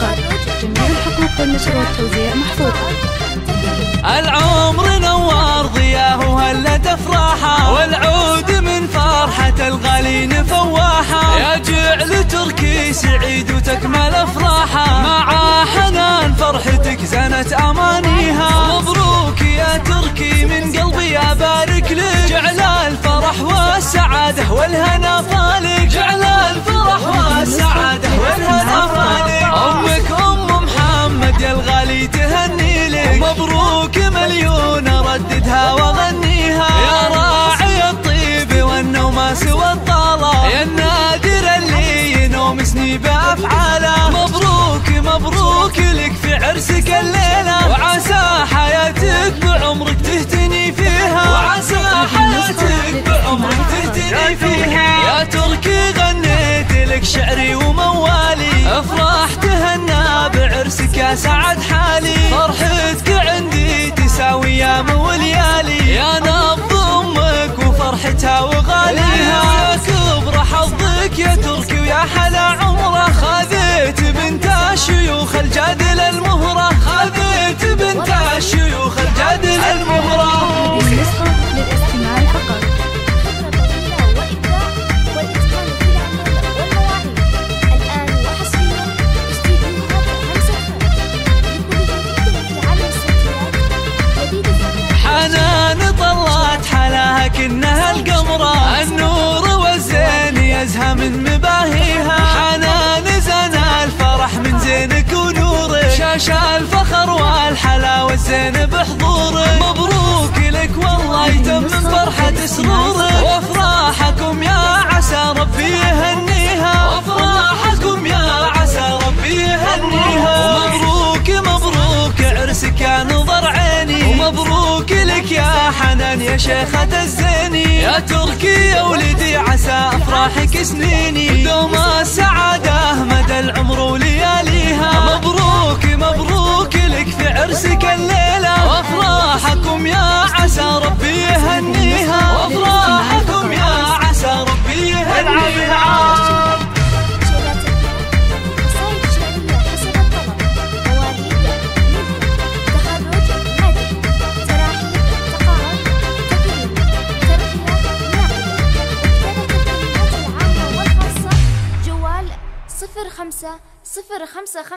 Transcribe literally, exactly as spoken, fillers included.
فقط. جميع الحقوق والنشر والتوزيع محفوظة. العمر نوار ضياه وهلت افراحه، والعود من فرحة الغالين فواحه. يا جعل تركي سعيد وتكمل افراحه، مع حنان فرحتك زنت امانيها. مبروك يا تركي من قلبي ابارك لك، جعل الفرح والسعادة والهنا طالق. جعل الفرح والسعادة والهنا طالق. امك ام محمد يا الغالي تهني لك، مبروك مليون رددها واغنيها. يا راعي الطيب والنوماس والطالة، يا النادر اللي ينومسني بافعاله. مبروك مبروك لك في عرسك الليله، وعسى حياتك بعمرك تهتني فيها. وعسى حياتك بعمرك تهتني فيها. يا تركي غنيت لك شعري وموالي، افراح تهنى بعرسك يا سعد حالي. فرحتك عندي تساوي ايام وليالي، يا نبض امك وفرحتها وغاليها. يا كبر حظك يا تركي ويا حلا عمره، خذيت بنت الشيوخ الجادل المهره. خذيت بنت الشيوخ الجادل المهره. بالنسبة للاستماع فقط. حنان طلعت حلاها كنها القمرة، النور والزين يزهى من مباهيها. حنان زنا الفرح من زينك ونورك، شاش الفخر والحلا والزين بحضورك. مبروك لك والله يتمم فرحة سرورك، وافراحكم يا عسى ربي يهنيها. وافراحكم يا عسى ربي يهنيها. مبروك مبروك عرسك يا نظر عيني، ومبروك لك يا حنان يا شيخة الزيني. يا تركي يا ولدي عسى افراحك سنيني، دوم السعادة مدى العمر ولياليها. مبروك مبروك لك في عرسك الليلة، وافراحكم يا عسى ربي يهنيها. وافراحكم يا عسى ربي يهنيها. صفر خمسة صفر خمسة